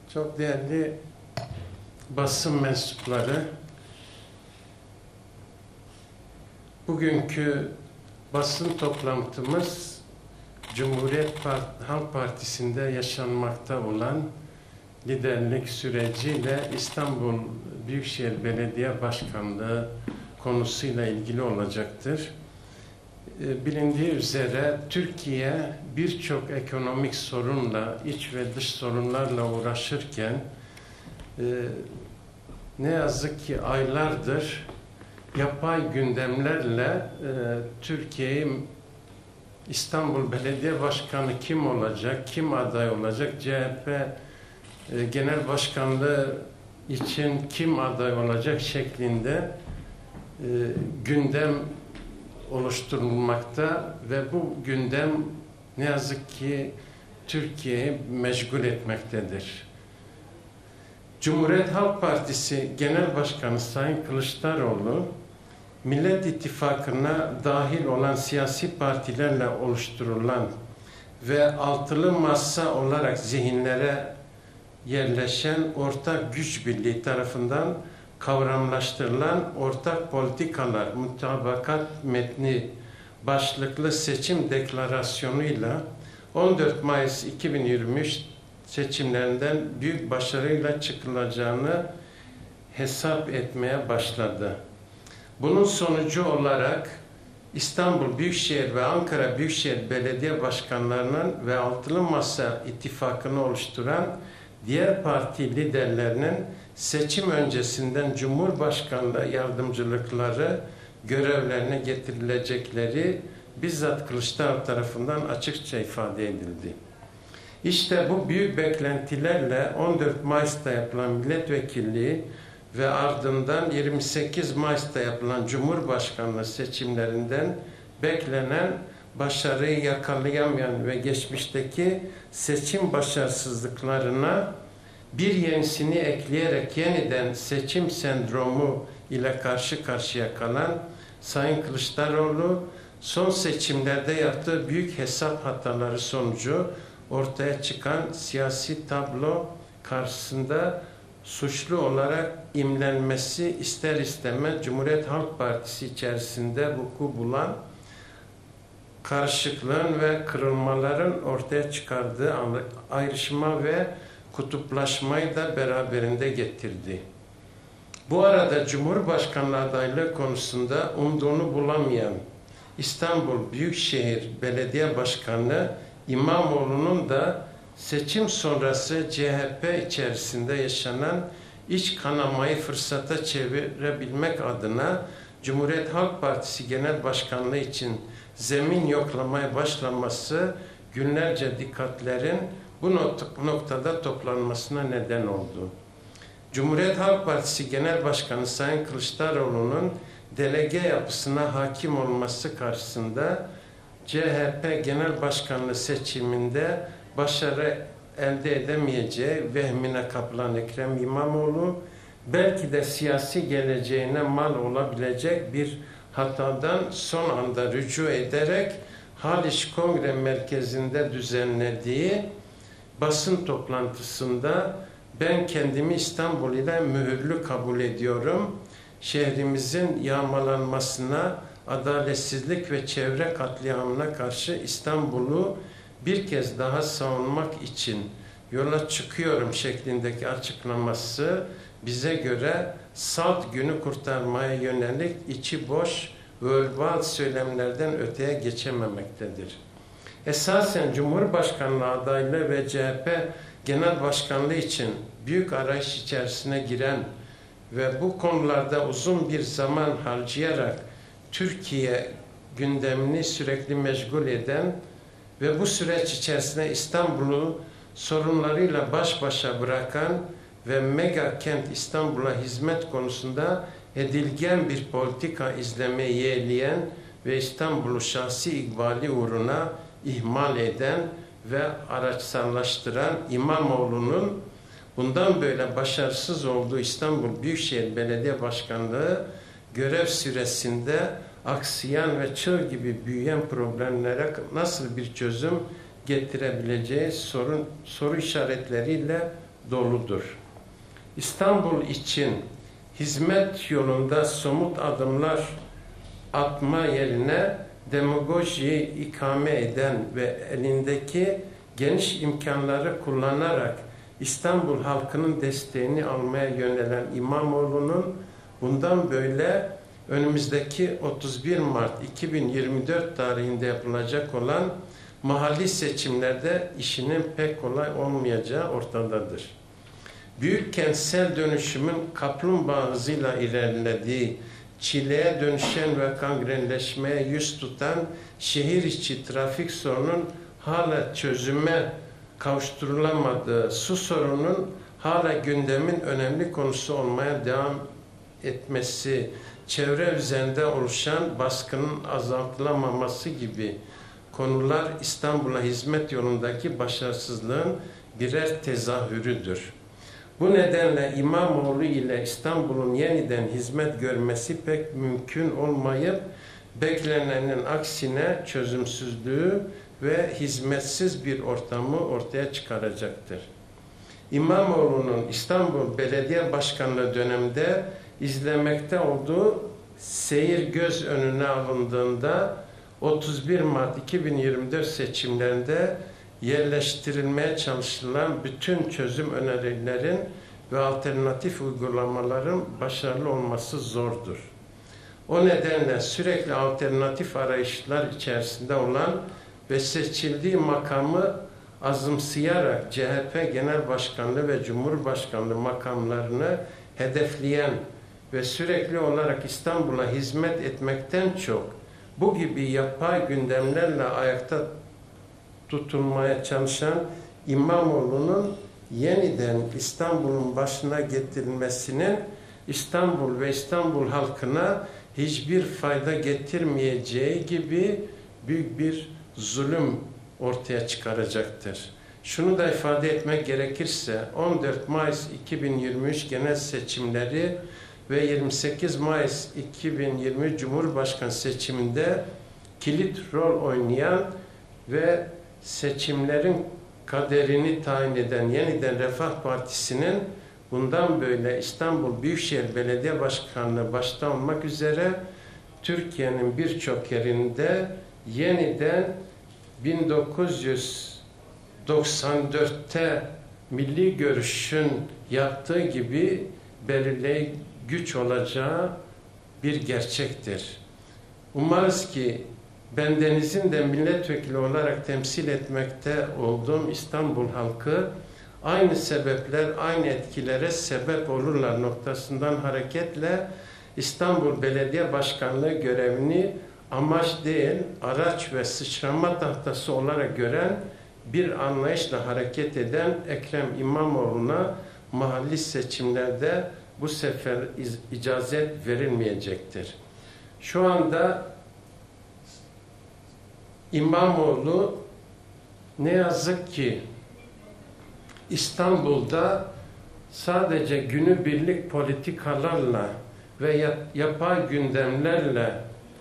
Çok değerli basın mensupları, bugünkü basın toplantımız Cumhuriyet Halk Partisi'nde yaşanmakta olan liderlik süreciyle İstanbul Büyükşehir Belediye Başkanlığı konusuyla ilgili olacaktır. Bilindiği üzere Türkiye birçok ekonomik sorunla, iç ve dış sorunlarla uğraşırken ne yazık ki aylardır yapay gündemlerle Türkiye'yi İstanbul Belediye Başkanı kim olacak, kim aday olacak, CHP Genel Başkanlığı için kim aday olacak şeklinde gündem oluşturulmakta ve bu gündem ne yazık ki Türkiye'yi meşgul etmektedir. Cumhuriyet Halk Partisi Genel Başkanı Sayın Kılıçdaroğlu, Millet İttifakı'na dahil olan siyasi partilerle oluşturulan ve altılı masa olarak zihinlere yerleşen ortak güç birliği tarafından kavramlaştırılan ortak politikalar mutabakat metni başlıklı seçim deklarasyonuyla 14 Mayıs 2023 seçimlerinden büyük başarıyla çıkılacağını hesap etmeye başladı. Bunun sonucu olarak İstanbul Büyükşehir ve Ankara Büyükşehir Belediye Başkanlarının ve Altılı Masa ittifakını oluşturan diğer parti liderlerinin seçim öncesinden Cumhurbaşkanlığı yardımcılıkları görevlerine getirilecekleri bizzat Kılıçdaroğlu tarafından açıkça ifade edildi. İşte bu büyük beklentilerle 14 Mayıs'ta yapılan milletvekilliği ve ardından 28 Mayıs'ta yapılan Cumhurbaşkanlığı seçimlerinden beklenen başarıyı yakalayamayan ve geçmişteki seçim başarısızlıklarına bir yenisini ekleyerek yeniden seçim sendromu ile karşı karşıya kalan Sayın Kılıçdaroğlu, son seçimlerde yaptığı büyük hesap hataları sonucu ortaya çıkan siyasi tablo karşısında suçlu olarak imlenmesi ister istemez Cumhuriyet Halk Partisi içerisinde vuku bulan karışıklığın ve kırılmaların ortaya çıkardığı ayrışma ve kutuplaşmayı da beraberinde getirdi. Bu arada Cumhurbaşkanlığı adaylığı konusunda umduğunu bulamayan İstanbul Büyükşehir Belediye Başkanı İmamoğlu'nun da seçim sonrası CHP içerisinde yaşanan iç kanamayı fırsata çevirebilmek adına Cumhuriyet Halk Partisi Genel Başkanlığı için zemin yoklamaya başlaması günlerce dikkatlerin bu noktada toplanmasına neden oldu. Cumhuriyet Halk Partisi Genel Başkanı Sayın Kılıçdaroğlu'nun delege yapısına hakim olması karşısında CHP Genel Başkanlığı seçiminde başarı elde edemeyeceği vehmine kapılan Ekrem İmamoğlu, belki de siyasi geleceğine mal olabilecek bir hatadan son anda rücu ederek Haliç Kongre Merkezi'nde düzenlediği basın toplantısında ben kendimi İstanbul ile mühürlü kabul ediyorum, şehrimizin yağmalanmasına, adaletsizlik ve çevre katliamına karşı İstanbul'u bir kez daha savunmak için yola çıkıyorum şeklindeki açıklaması bize göre salt günü kurtarmaya yönelik içi boş verbal söylemlerden öteye geçememektedir. Esasen Cumhurbaşkanlığı adaylığı ve CHP Genel Başkanlığı için büyük arayış içerisine giren ve bu konularda uzun bir zaman harcayarak Türkiye gündemini sürekli meşgul eden ve bu süreç içerisinde İstanbul'u sorunlarıyla baş başa bırakan ve mega kent İstanbul'a hizmet konusunda edilgen bir politika izlemeyi yeğleyen ve İstanbul'u şahsi ikbali uğruna ihmal eden ve araçsallaştıran İmamoğlu'nun bundan böyle başarısız olduğu İstanbul Büyükşehir Belediye Başkanlığı görev süresinde aksayan ve çığ gibi büyüyen problemlere nasıl bir çözüm getirebileceği soru işaretleriyle doludur. İstanbul için hizmet yolunda somut adımlar atma yerine demagojiyi ikame eden ve elindeki geniş imkanları kullanarak İstanbul halkının desteğini almaya yönelen İmamoğlu'nun bundan böyle önümüzdeki 31 Mart 2024 tarihinde yapılacak olan mahalli seçimlerde işinin pek kolay olmayacağı ortadadır. Büyük kentsel dönüşümün kaplumbağa hızıyla ilerlediği, çileye dönüşen ve kangrenleşmeye yüz tutan şehir içi trafik sorunun hala çözüme kavuşturulamadığı, su sorunun hala gündemin önemli konusu olmaya devam etmesi, çevre üzerinde oluşan baskının azaltılamaması gibi konular İstanbul'a hizmet yolundaki başarısızlığın birer tezahürüdür. Bu nedenle İmamoğlu ile İstanbul'un yeniden hizmet görmesi pek mümkün olmayıp beklenenin aksine çözümsüzlüğü ve hizmetsiz bir ortamı ortaya çıkaracaktır. İmamoğlu'nun İstanbul Belediye Başkanlığı döneminde izlemekte olduğu seyir göz önüne alındığında 31 Mart 2024 seçimlerinde yerleştirilmeye çalışılan bütün çözüm önerilerin ve alternatif uygulamaların başarılı olması zordur. O nedenle sürekli alternatif arayışlar içerisinde olan ve seçildiği makamı azımsayarak CHP Genel Başkanlığı ve Cumhurbaşkanlığı makamlarını hedefleyen ve sürekli olarak İstanbul'a hizmet etmekten çok bu gibi yapay gündemlerle ayakta tutulmaya çalışan İmamoğlu'nun yeniden İstanbul'un başına getirilmesinin İstanbul ve İstanbul halkına hiçbir fayda getirmeyeceği gibi büyük bir zulüm ortaya çıkaracaktır. Şunu da ifade etmek gerekirse 14 Mayıs 2023 genel seçimleri ve 28 Mayıs 2023 Cumhurbaşkanı seçiminde kilit rol oynayan ve seçimlerin kaderini tayin eden Yeniden Refah Partisi'nin bundan böyle İstanbul Büyükşehir Belediye Başkanlığı başta olmak üzere Türkiye'nin birçok yerinde yeniden 1994'te Milli Görüş'ün yaptığı gibi belirleyici güç olacağı bir gerçektir. Umarız ki bendenizin de milletvekili olarak temsil etmekte olduğum İstanbul halkı aynı sebepler, aynı etkilere sebep olurlar noktasından hareketle İstanbul Belediye Başkanlığı görevini amaç değil, araç ve sıçrama tahtası olarak gören bir anlayışla hareket eden Ekrem İmamoğlu'na mahalli seçimlerde bu sefer icazet verilmeyecektir. Şu anda İmamoğlu ne yazık ki İstanbul'da sadece günübirlik politikalarla ve yapay gündemlerle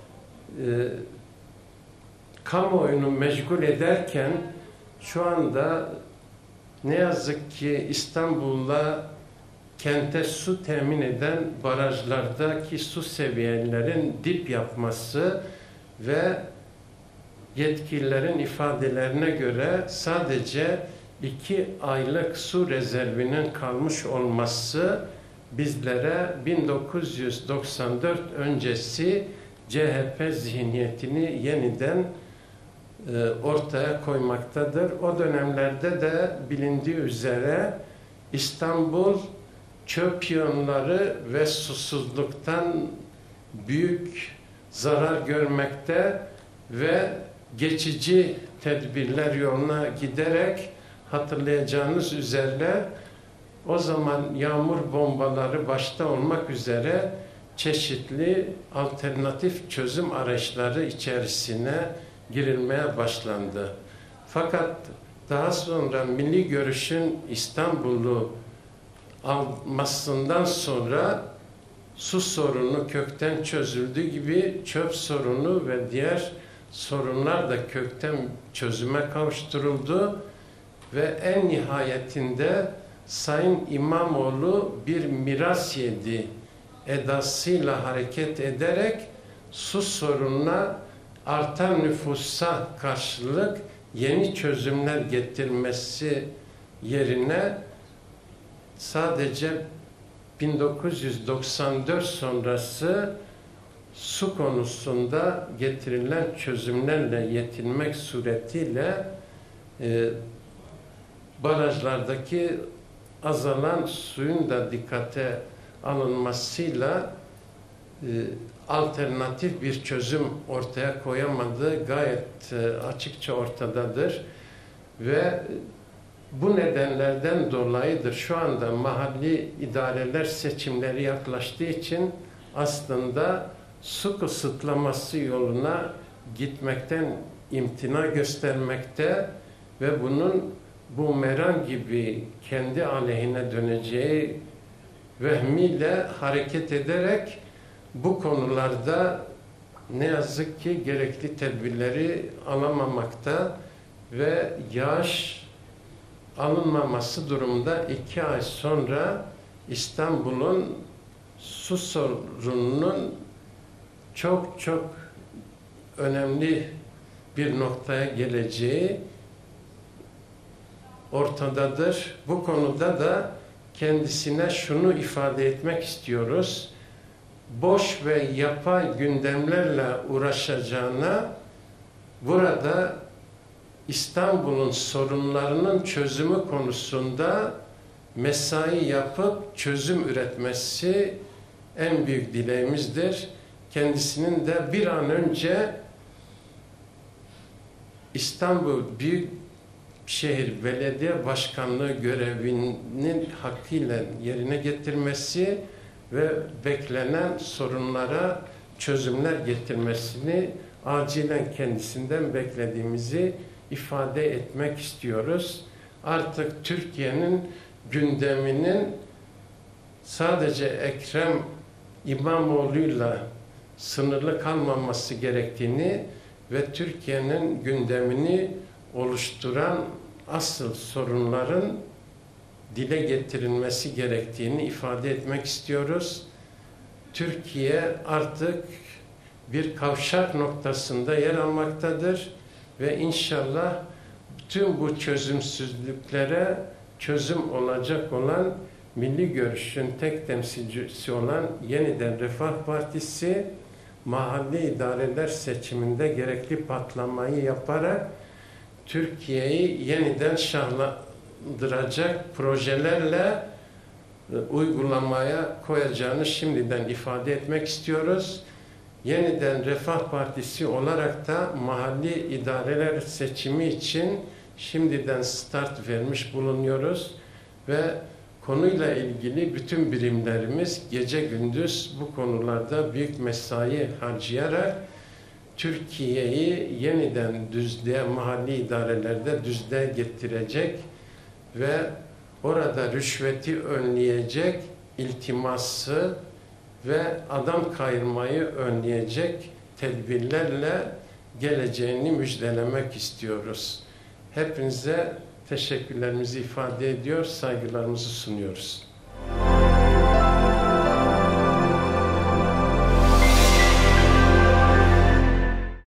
kamuoyunu meşgul ederken şu anda ne yazık ki İstanbul'da kente su temin eden barajlardaki su seviyelerin dip yapması ve yetkililerin ifadelerine göre sadece 2 aylık su rezervinin kalmış olması bizlere 1994 öncesi CHP zihniyetini yeniden ortaya koymaktadır. O dönemlerde de bilindiği üzere İstanbul çöp yığınları ve susuzluktan büyük zarar görmekte ve geçici tedbirler yoluna giderek hatırlayacağınız üzere o zaman yağmur bombaları başta olmak üzere çeşitli alternatif çözüm arayışları içerisine girilmeye başlandı. Fakat daha sonra Milli Görüş'ün İstanbul'u almasından sonra su sorunu kökten çözüldüğü gibi çöp sorunu ve diğer sorunlar da kökten çözüme kavuşturuldu ve en nihayetinde Sayın İmamoğlu bir miras yedi edasıyla hareket ederek su sorununa artan nüfusa karşılık yeni çözümler getirmesi yerine sadece 1994 sonrası su konusunda getirilen çözümlerle yetinmek suretiyle barajlardaki azalan suyun da dikkate alınmasıyla alternatif bir çözüm ortaya koyamadığı gayet açıkça ortadadır. Ve bu nedenlerden dolayıdır şu anda mahalli idareler seçimleri yaklaştığı için aslında su kısıtlaması yoluna gitmekten imtina göstermekte ve bunun bumerang gibi kendi aleyhine döneceği vehmiyle hareket ederek bu konularda ne yazık ki gerekli tedbirleri alamamakta ve yağış alınmaması durumda 2 ay sonra İstanbul'un su sorununun çok çok önemli bir noktaya geleceği ortadadır. Bu konuda da kendisine şunu ifade etmek istiyoruz. Boş ve yapay gündemlerle uğraşacağına burada İstanbul'un sorunlarının çözümü konusunda mesai yapıp çözüm üretmesi en büyük dileğimizdir. Kendisinin de bir an önce İstanbul Büyükşehir Belediye Başkanlığı görevinin hakkıyla yerine getirmesi ve beklenen sorunlara çözümler getirmesini acilen kendisinden beklediğimizi ifade etmek istiyoruz. Artık Türkiye'nin gündeminin sadece Ekrem İmamoğlu'yla sınırlı kalmaması gerektiğini ve Türkiye'nin gündemini oluşturan asıl sorunların dile getirilmesi gerektiğini ifade etmek istiyoruz. Türkiye artık bir kavşak noktasında yer almaktadır ve inşallah tüm bu çözümsüzlüklere çözüm olacak olan milli görüşün tek temsilcisi olan Yeniden Refah Partisi mahalli idareler seçiminde gerekli patlamayı yaparak Türkiye'yi yeniden şahlandıracak projelerle uygulamaya koyacağını şimdiden ifade etmek istiyoruz. Yeniden Refah Partisi olarak da mahalli idareler seçimi için şimdiden start vermiş bulunuyoruz ve konuyla ilgili bütün birimlerimiz gece gündüz bu konularda büyük mesai harcayarak Türkiye'yi yeniden düzlüğe, mahalli idarelerde düzlüğe getirecek ve orada rüşveti önleyecek, iltiması ve adam kayırmayı önleyecek tedbirlerle geleceğini müjdelemek istiyoruz. Hepinize teşekkürlerimizi ifade ediyor, saygılarımızı sunuyoruz.